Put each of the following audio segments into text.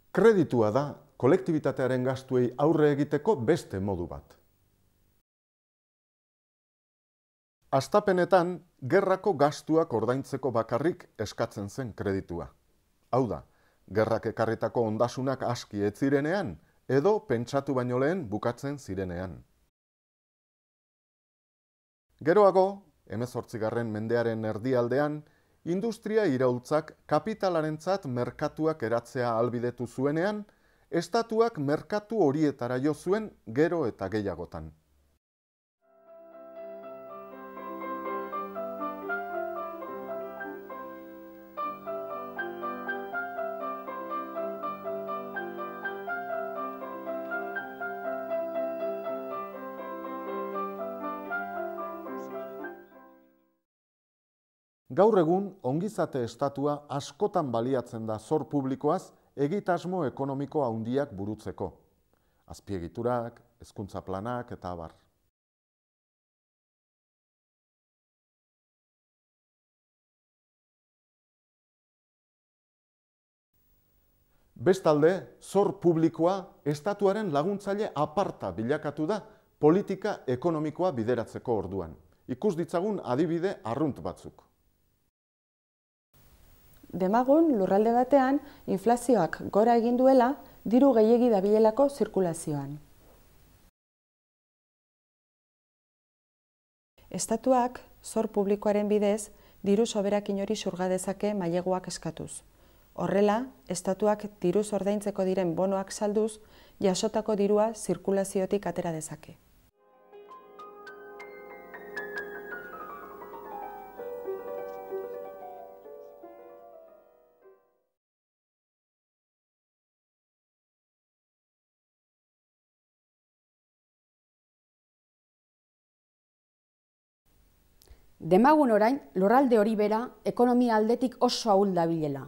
Kreditua da kolektibitatearen gastuei aurre egiteko beste modu bat. Hastapenetan, gerrako gastuak ordaintzeko bakarrik eskatzen zen kreditua. Hau da, gerrak ekarritako ondasunak aski ez zirenean, edo pentsatu baino lehen bukatzen zirenean. Geroago, 18. mendearen erdialdean, industria iraultzak kapitalarentzat merkatuak eratzea ahalbidetu zuenean, estatuak merkatu horietara jo zuen gero eta gehiagotan. Gaur egun, ongizate estatua askotan baliatzen da zor publikoaz egitasmo ekonomiko handiak burutzeko. Azpiegiturak, hezkuntza planak eta abar. Bestalde, zor publikoa estatuaren laguntzaile aparta bilakatu da politika ekonomikoa bideratzeko orduan. Ikus ditzagun adibide arrunt batzuk. Demagun, lurralde batean, inflazioak gora egin duela, diru gehiegi dabilelako zirkulazioan. Estatuak, zor publikoaren bidez, diru soberakin hori xurga dezake maileguak eskatuz. Horrela, estatuak diruz ordaintzeko diren bonoak salduz, jasotako dirua zirkulaziotik atera dezake. Demagun orain, lurralde hori bera, ekonomia aldetik oso ahul dabilela.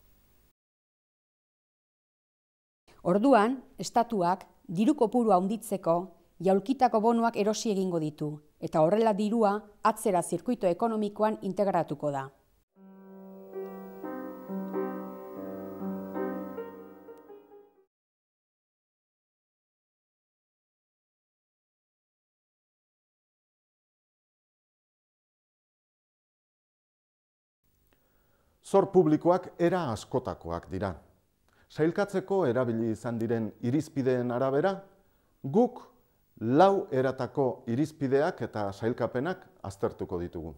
Orduan, estatuak diru kopurua handitzeko jaulkitako bonuak erosi egingo ditu, eta horrela dirua atzera zirkuito ekonomikoan integratuko da. Zor publikoak era askotakoak dira. Sailkatzeko erabili izan diren irizpideen arabera, guk 4 eratako irizpideak eta sailkapenak aztertuko ditugu.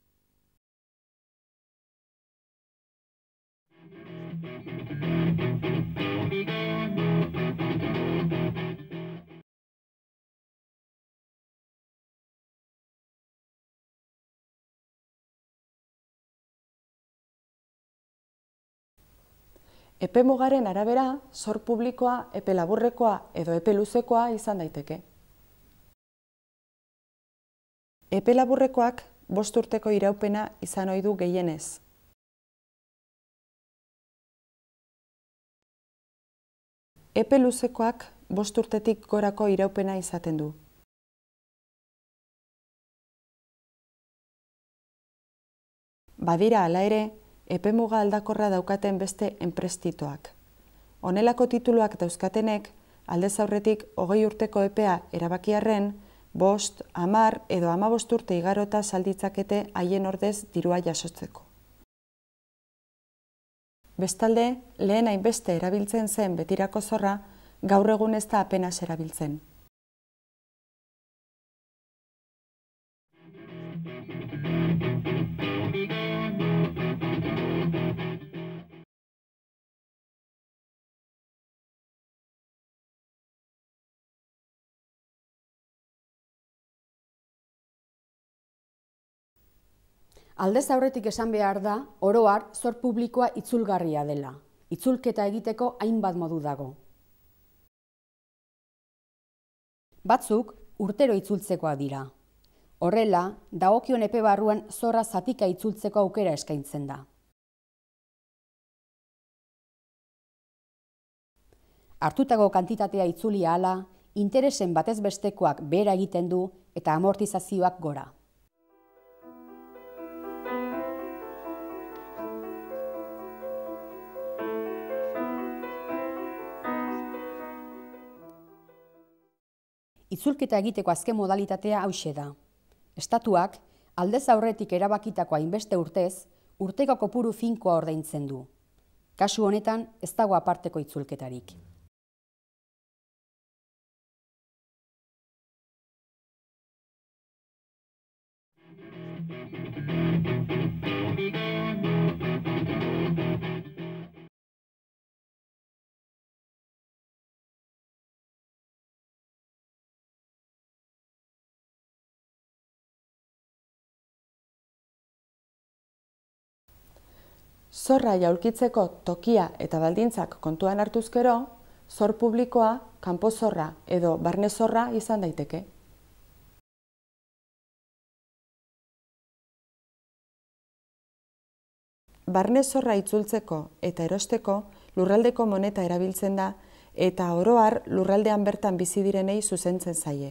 Epemugaren arabera, zor publikoa, epe laburrekoa edo epe luzekoa izan daiteke. Epe laburrekoak 5 urteko iraupena izan ohi du gehienez. Epe luzekoak 5 urtetik gorako iraupena izaten du. Badira hala ere, epemuga aldakorra daukaten beste enprestitoak. Honelako tituluak dauzkatenek, aldez aurretik 20 urteko epea erabakiarren, 5, 10 edo 15 urte igarota salditzakete haien ordez dirua jasotzeko. Bestalde, lehen hainbeste erabiltzen zen betirako zorra, gaur egun ez da apenas erabiltzen. Aldez aurretik esan behar da, oro har, zor publikoa itzulgarria dela. Itzulketa egiteko hainbat modu dago. Batzuk urtero itzultzekoak dira. Horrela, dagokion epe barruan zorra zatika itzultzeko aukera eskaintzen da. Hartutako kantitatea itzuli ahala, interesen batez bestekoak behera egiten du eta amortizazioak gora. itzulketa egiteko azken modalitatea hauxe da. Estatuak, aldez aurretik erabakitako hainbeste urtez, urteko kopuru finkoa ordaintzen du. Kasu honetan, ez dago aparteko itzulketarik. Zorra jaulkitzeko tokia eta baldintzak kontuan hartuz gero, zor publikoa, kanpo zorra edo barne zorra izan daiteke. Barne zorra itzultzeko eta erosteko lurraldeko moneta erabiltzen da eta oro har lurraldean bertan bizi direnei zuzentzen zaie.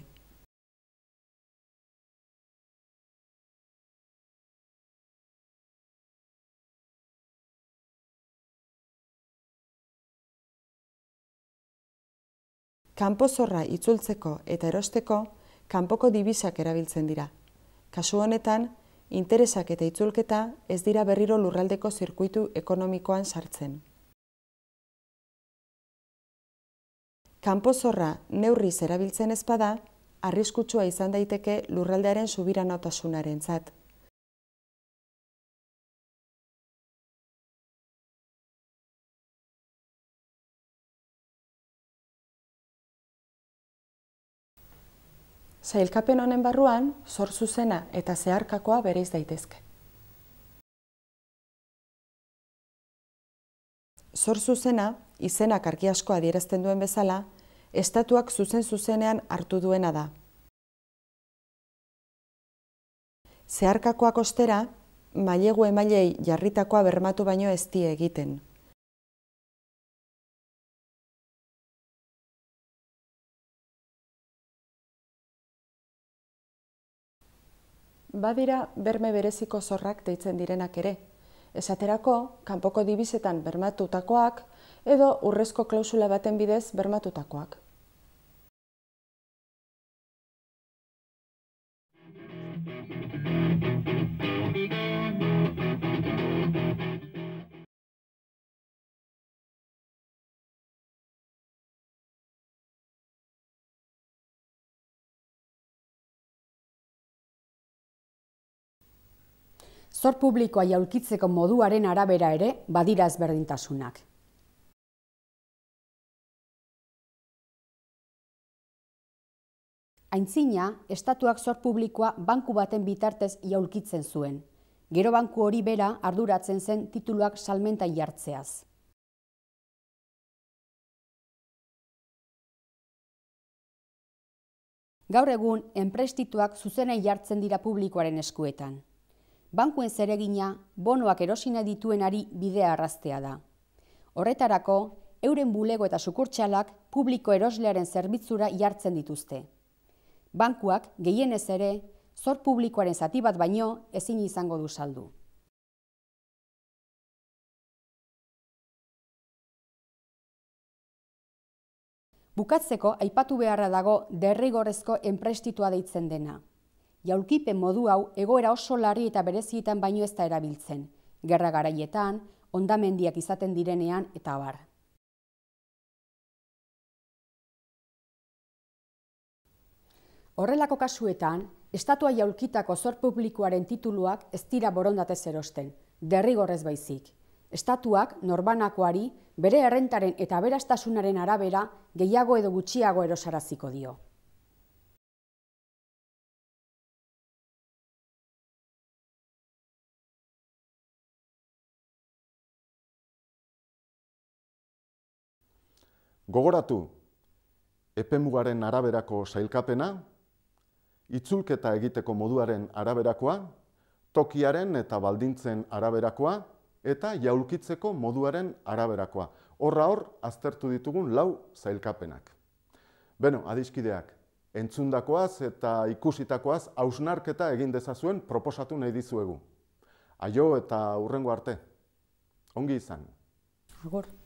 Kanpo zorra itzultzeko eta erosteko kanpoko dibisak erabiltzen dira. Kasu honetan, interesak eta itzulketa ez dira berriro lurraldeko zirkuitu ekonomikoan sartzen. Kanpo zorra neurriz erabiltzen ez bada, arriskutsua izan daiteke lurraldearen subiranotasuna-rentzat. Sailkapen honen barruan, zor zuzena eta zeharkakoa bereiz daitezke. Zor zuzena, izenak argi asko adierazten duen bezala, estatuak zuzenean hartu duena da. Zeharkakoak ostera, mailegu emailei jarritakoa bermatu baino ez die egiten. Badira berme bereziko zorrak deitzen direnak ere. Esaterako, kanpoko dibisetan bermatutakoak edo urrezko klausula baten bidez bermatutakoak. Zor publikoa jaulkitzeko moduaren arabera ere badira ezberdintasunak. Aintzina, estatuak zor publikoa banku baten bitartez jaulkitzen zuen. Gero banku hori bera arduratzen zen tituluak salmentan jartzeaz. Gaur egun, enprestituak zuzenei jartzen dira publikoaren eskuetan. Bankuen zeregina, bonoak erosina dituenari bidea arraztea da. Horretarako, euren bulego eta sukurtsalak publiko eroslearen zerbitzura jartzen dituzte. Bankuak, gehienez ere, zor publikoaren zati bat baino ezin izango du saldu. Bukatzeko, aipatu beharra dago derrigorrezko enprestitua deitzen dena. Jaulkipen modu hau egoera oso larri eta berezietan baino ez da erabiltzen, gerra garaietan, hondamendiak izaten direnean eta abar. Horrelako kasuetan, estatua jaulkitako zor publikoaren tituluak ez dira borondatez erosten, derrigorrez baizik. Estatuak norbanakoari bere errentaren eta aberastasunaren arabera gehiago edo gutxiago erosaraziko dio. Gogoratu, epemugaren araberako sailkapena, itzulketa egiteko moduaren araberakoa, tokiaren eta baldintzen araberakoa, eta jaulkitzeko moduaren araberakoa. Horra hor, aztertu ditugun 4 sailkapenak. Beno, adiskideak, entzundakoaz eta ikusitakoaz hausnarketa egin dezazuen proposatu nahi dizuegu. Aio eta hurrengo arte. Ongi izan. Agur.